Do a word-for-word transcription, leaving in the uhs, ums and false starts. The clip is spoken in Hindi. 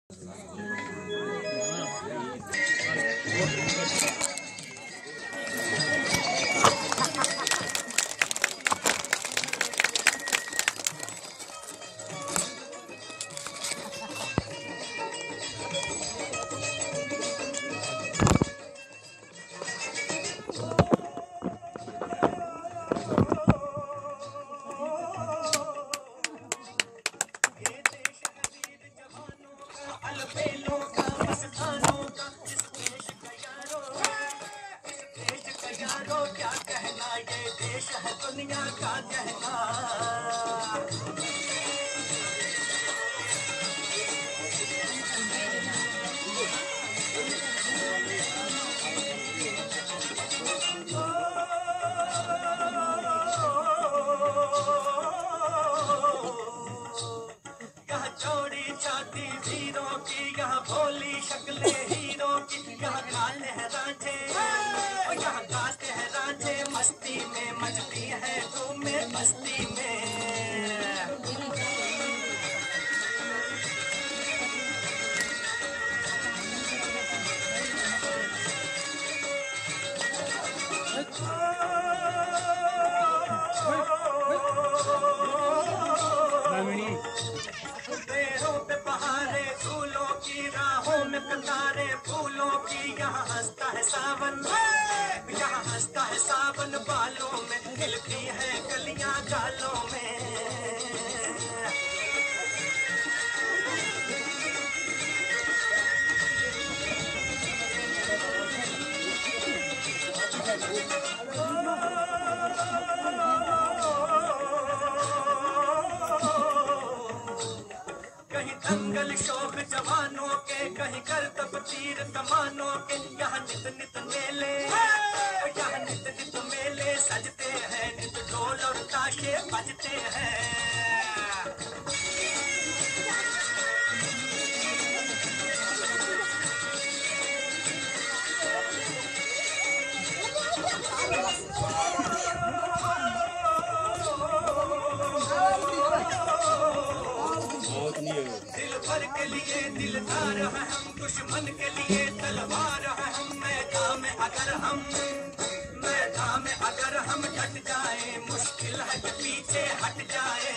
दंगल शौक जवानों के, कहीं करतब तीर कमानों के, यहाँ नित नित मेले, यहाँ नित नित मेले सजते हैं, नित ढोल और ताशे बजते हैं। दिल भर के लिए दिलदार है हम, दुश्मन के लिए तलवार है हम। मैदान में अगर हम मैदान में अगर हम डट जाए, मुश्किल है कि पीछे हट जाए।